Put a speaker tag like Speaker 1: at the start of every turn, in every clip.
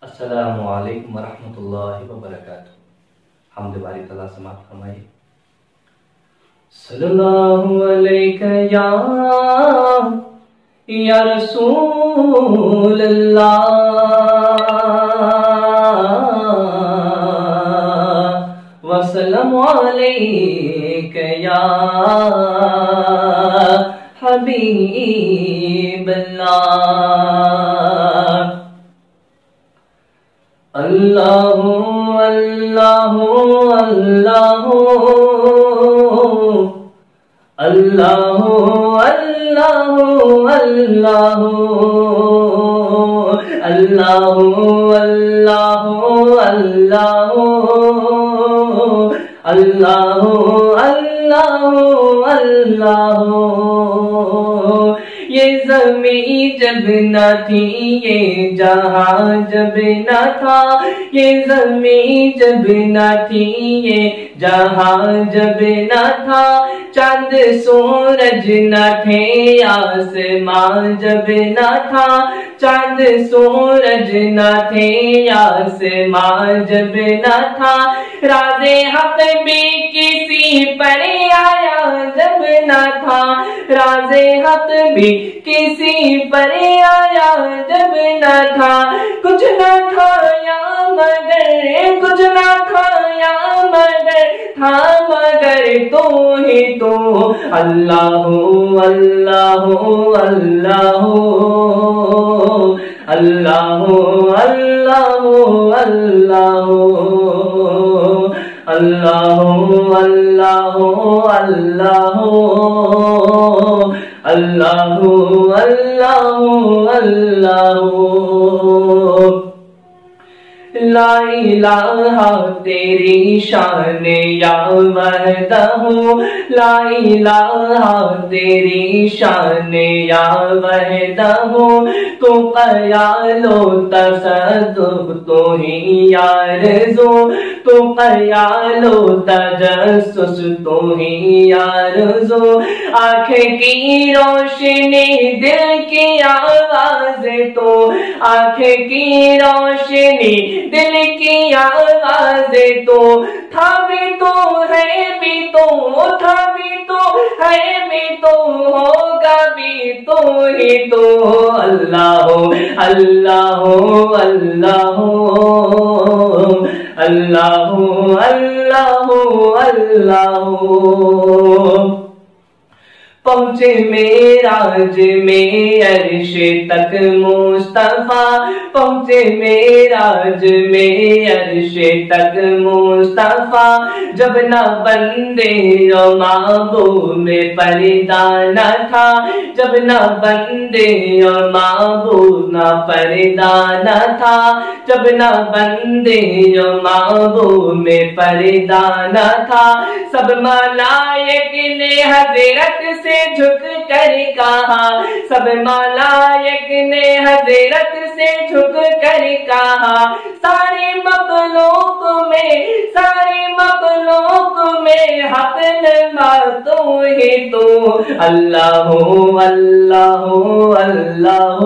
Speaker 1: अस्सलामु अलैकुम वरहमतुल्लाहि वबरकातुहू। हमद बारी तआला समाअत फरमाइए। सल्लल्लाहु अलैका या रसूल अल्लाह, वसल्लम अलैका या हबीब अल्लाह। अल्लाहु अल्लाहु अल्लाहु अल्लाहु अल्लाहु अल्लाहु अल्लाहु अल्लाहु अल्लाहु अल्लाहु अल्लाहु। ये ज़मीं जब न थी, ये जहां जब न था, ये ज़मीं जब न थी, ये जहां जब न था, चांद सूरज न थे, आसमां जब न था, चांद सूरज न थे, आसमां जब न था, राज़े हक़ भी किसी पर आया जब न था, राज़े हक़ भी किसी पर आया जब न था, कुछ न खाया मगर, कुछ न खाया मगर था मगर तो ही तो। अल्लाहु अल्लाहु अल्लाहु अल्लाहु अल्लाहु अल्लाहु अल्लाहु अल्लाहु अल्लाहु अल्लाहु अल्लाहु। ला इलाहा तेरी शान या वहदहू, ला इलाहा तेरी शान या वहदहू, तू क़यालो तसद्दुक़ तू ही आरज़ू, तू क़यालो तजस्सुस तू ही आरज़ू। आँखें की रोशनी दिल की आवाज़ तो, आँखें की रोशनी दिल की आवाज़ तो, था भी तो है भी तो, था भी तो है भी तो, होगा भी तो ही तो। अल्लाहु अल्लाहु अल्लाहु अल्लाहु अल्लाहु अल्लाहु। पहुँचे मेराज में अर्श तक मुस्तफा, पहुँचे मेराज में अर्श तक मुस्तफा, जब न बंदे और महबूब में पर्दा न था, जब न बंदे और महबूब न पर्दा न था, जब न बंदे और महबूब में पर्दा न था, सब मलाइक ने हज़रत से झुक कर कहा, सब मलाइक ने हज़रत से झुक कर कहा, सारे मखलूक में, सारे मखलूक में हक़ नमा तू ही तो। अल्लाहु अल्लाहु अल्लाहु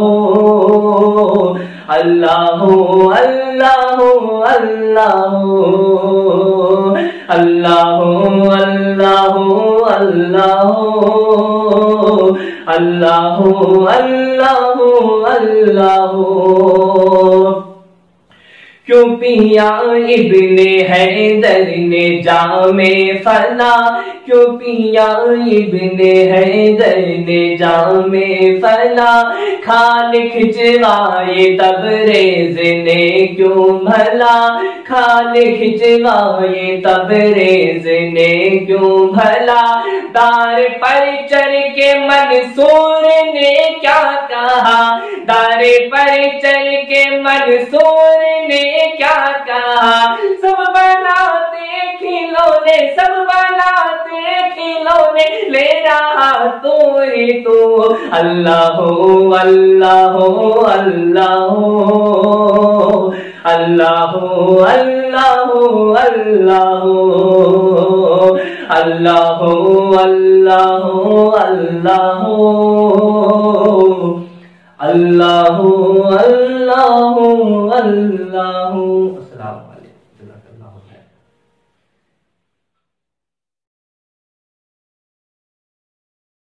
Speaker 1: अल्लाहु अल्लाहु अल्लाहु अल्लाहु अल्लाहु अल्लाहु अल्लाहु अल्लाहु। क्यों पिया इब्ने हैदर ने जामे फना, क्यों पिया इब्ने हैदर ने जामे फना, खान खिंचवाए तबरेज़ ने क्यों भला, खान खिंचवाए तबरेज़ ने क्यों भला, दार पर चढ़ के मंसूर ने क्या कहा, दार पर चढ़ के मंसूर ने क्या कहा, सब बनाते खिलौने, सब बनाते खिलौने, ले रहा तो ही तो। अल्लाहु अल्लाहु अल्लाहु अल्लाहु अल्लाहु अल्लाहु अल्लाहु अल्लाहु अल्लाहु अल्लाहु अल्लाहु अल्लाह। अस्सलाम वालेकुम।